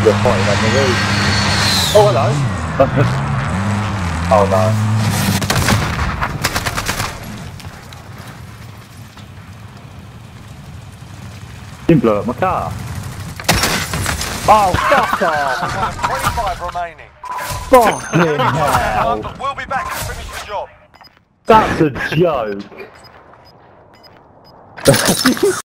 You're fighting on the roof. Oh, hello. Oh, no. Didn't blow up my car. Oh, fuck off! 25 remaining. Fucking hell! We'll be back to finish the job. That's a joke!